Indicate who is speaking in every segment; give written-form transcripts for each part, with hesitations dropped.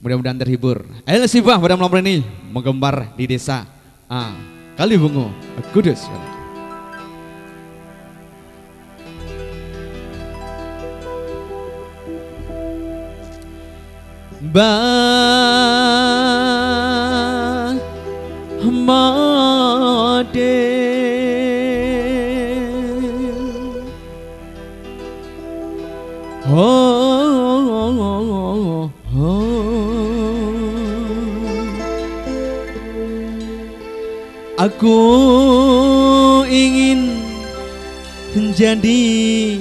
Speaker 1: Mudah-mudahan terhibur. El Sibah pada malam ini menggembar di desa Kalibungu, Kudus. Bah Made Aku ingin menjadi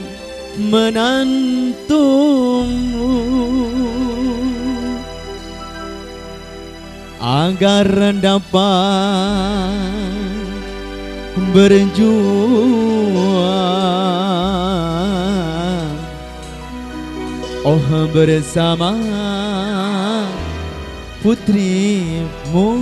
Speaker 1: menantumu agar dapat berjuang bersama putrimu.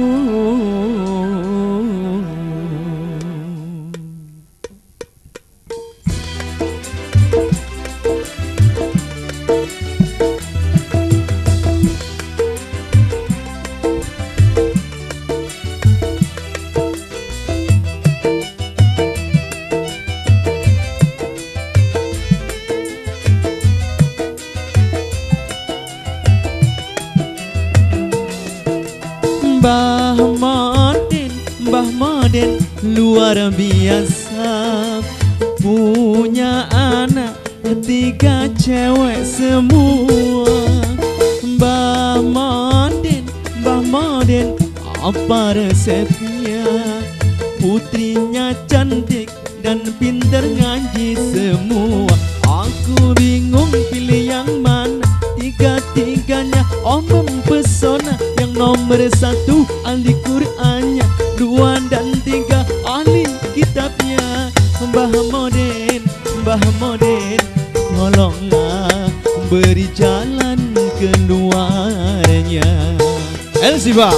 Speaker 1: Mbah Maden luar biasa, punya anak 3 cewek semua. Mbah Maden apa resepnya? Putrinya cantik dan pintar ngaji semua. Aku bingung pilih yang mana, tiga-tiganya mempesona. Yang nomor 1 ahli Qur'annya, 2 dan 3 ahli kitabnya. Mbah Maden, tolonglah beri jalan keluarnya. El Siva.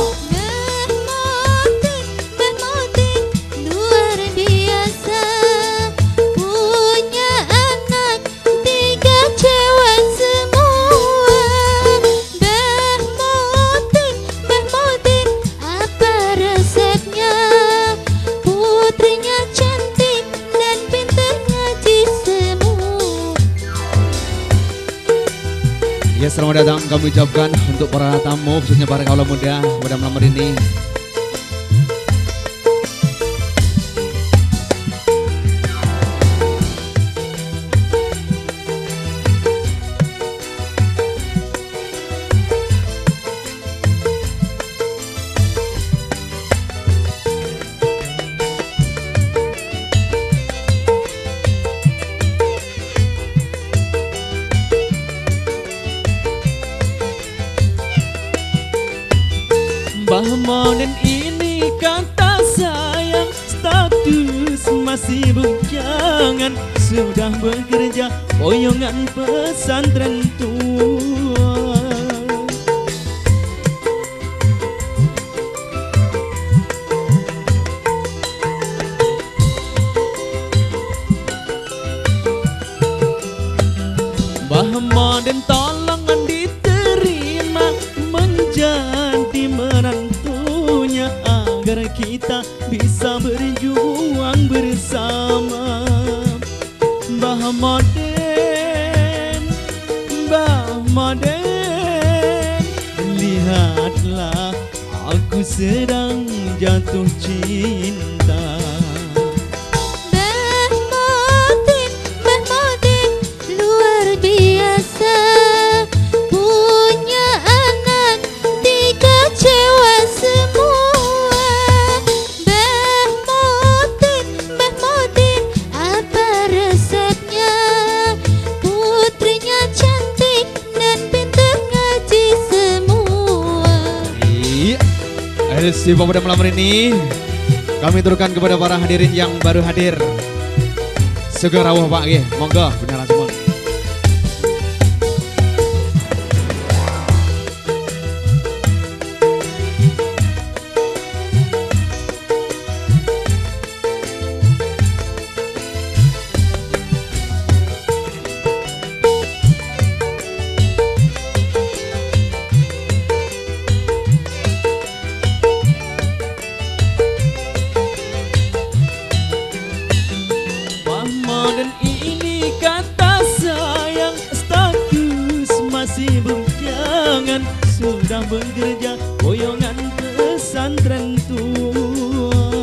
Speaker 1: Ya, selamat datang kami ucapkan untuk para tamu, khususnya para kaula muda pada malam ini. Mbah Maden ini kata sayang, status masih bujangan, sudah bekerja boyongan pesantren tua. Mbah Maden tolongan diterima menjadi menantunya, agar kita bisa berjuang bersama. Mbah Maden, lihatlah aku sedang jatuh cinta. Siapa pada malam ini kami turunkan kepada para hadirin yang baru hadir. Sugeng rawuh Pak nggih, monggo beneran semua.
Speaker 2: sudah bekerja boyongan pesantren tua.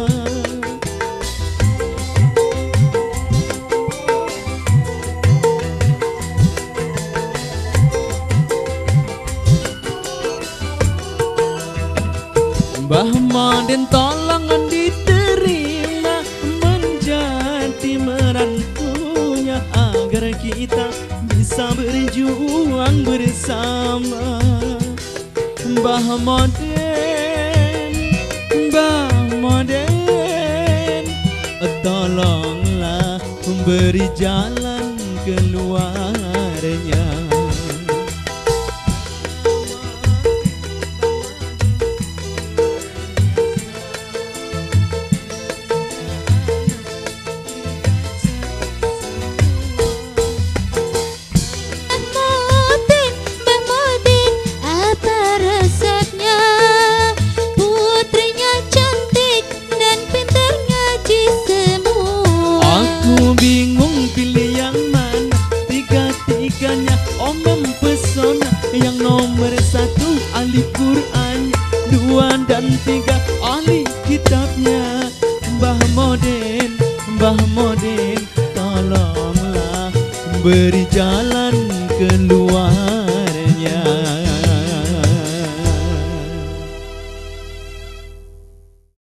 Speaker 2: Mbah Maden tolong diterima menjadi menantunya agar kita bisa berjuang bersama. Mbah Maden, Mbah Maden, tolonglah memberi jalan keluarnya. Bingung pilih yang mana, tiga-tiganya oh mempesona. Yang nomor satu ahli Quran, dua dan tiga ahli kitabnya. Mbah Maden, Mbah Maden, tolonglah beri jalan keluar.